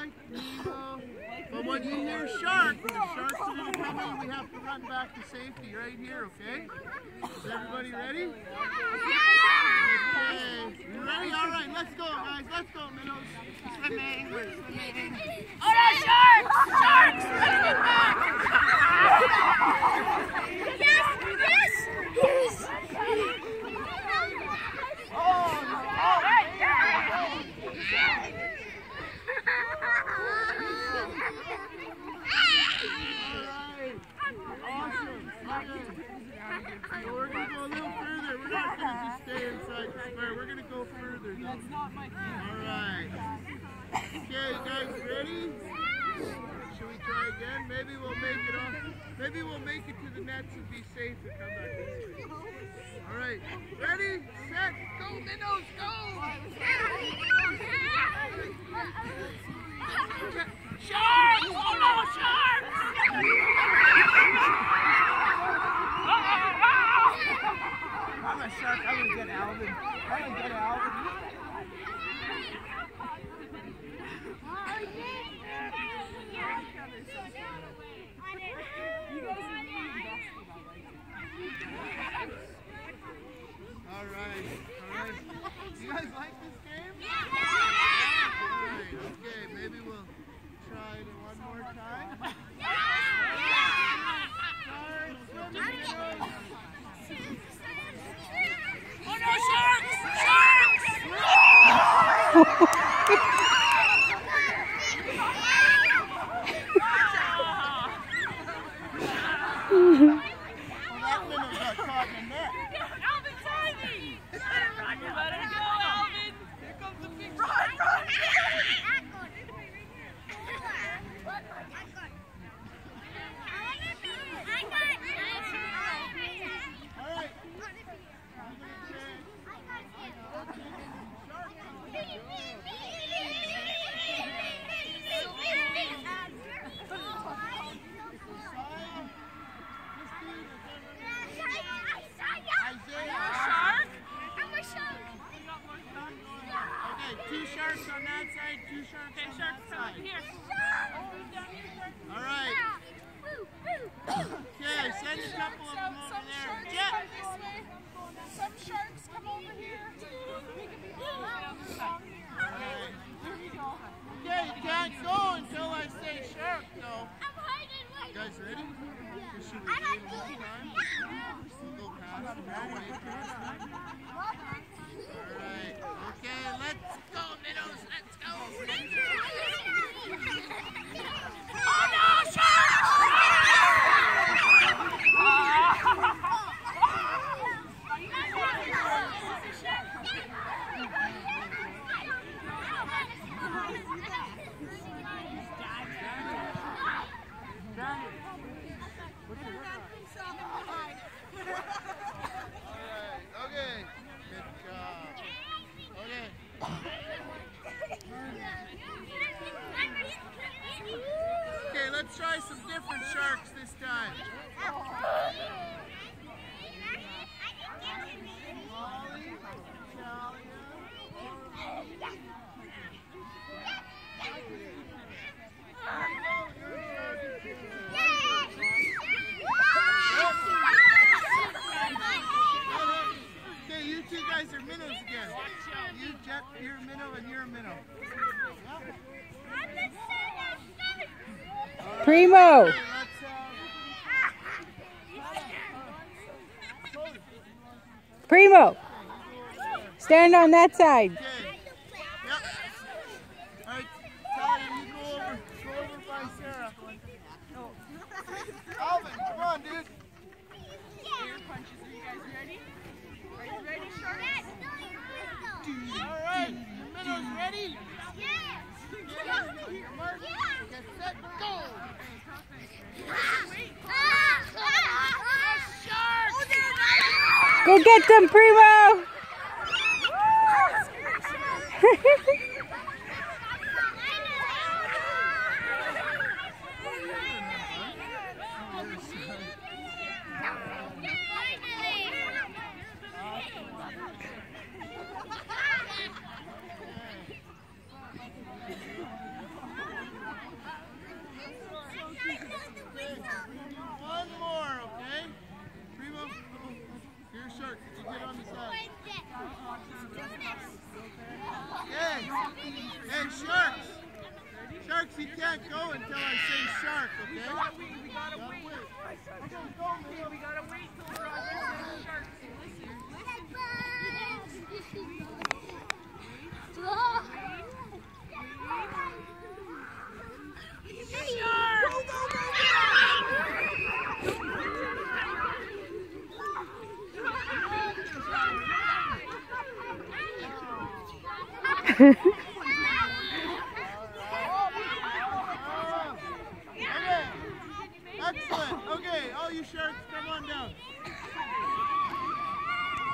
like Nemo. But when you hear shark, the sharks are going to come in, we have to run back to safety right here, okay? Is everybody ready? Okay. You ready? All right, let's go, guys. Let's go, minnows. Swimming. We're swimming. Oh no, sharks! Sharks! Let's get back! Yes! Yes! Yes! Oh, right. Awesome. We're going to go a little further. We're not going to just stay inside the square. We're going to go further. That's not my thing. All right. Okay, you guys ready? Should we try again? Maybe we'll make it off. Maybe we'll make it to the nets and be safe and come back this way. All right. Ready, set, go, minnows, go! Sharks! Oh no, sharks! I'm a shark. I'm going to get Alvin. I'm going to get Alvin. All right. You guys like this game? Yeah! All right, okay, maybe we'll try it one more time. Oh no, sharks! Sharks! That minnow got caught in the net. Alvin, tiny! You let her go, Alvin! Here comes the big run! Two sharks on that side, two sharks on that side. Here. All right. Okay, send a couple of them over there. Jet. Some sharks come over here. Right. Okay, you can't go until I say shark, though. You guys ready? Should we do it one time? Go past them. Alright, okay, let's go, minnows, let's go! Oh no, sharks! Okay, good job. Okay. Okay, let's try some different sharks this time. Okay, you two guys are minnows again. You, Jet, you're a minnow, and you're a minnow. Primo! Primo! Stand on that side. Okay. Yep. All right, Talia, you go over by Sarah. Alvin, come on, dude. Air punches. Are you guys ready? Are you ready, sharks? All right, your minnows ready? Yes! Mark, get set, go! Go get them, Primo! And sharks. Sharks, you can't go until I say shark, okay? We gotta wait. We gotta wait till we're on this shark. Ha ha ha.